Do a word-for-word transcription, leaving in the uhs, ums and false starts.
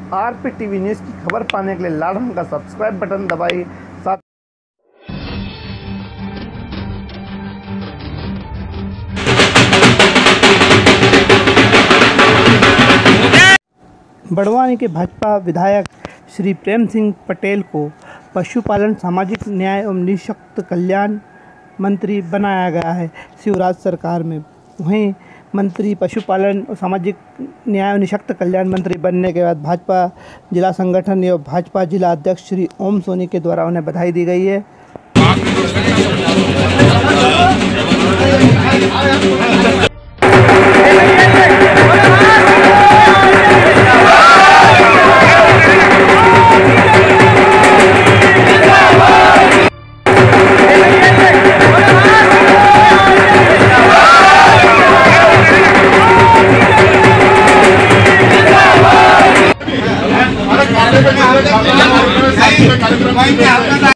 RP TV news की खबर पाने के लिए लाल रंग का सब्सक्राइब बटन दबाइए। साथ बड़वानी के भाजपा विधायक श्री प्रेम सिंह पटेल को पशुपालन, सामाजिक न्याय एवं निःशक्त कल्याण मंत्री बनाया गया है शिवराज सरकार में। वहीं मंत्री पशुपालन और सामाजिक न्याय और निःशक्त कल्याण मंत्री बनने के बाद भाजपा जिला संगठन एवं भाजपा जिला अध्यक्ष श्री ओम सोनी के द्वारा उन्हें बधाई दी गई है।